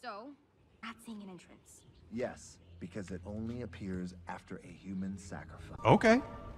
So, not seeing an entrance. Yes, because it only appears after a human sacrifice. Okay.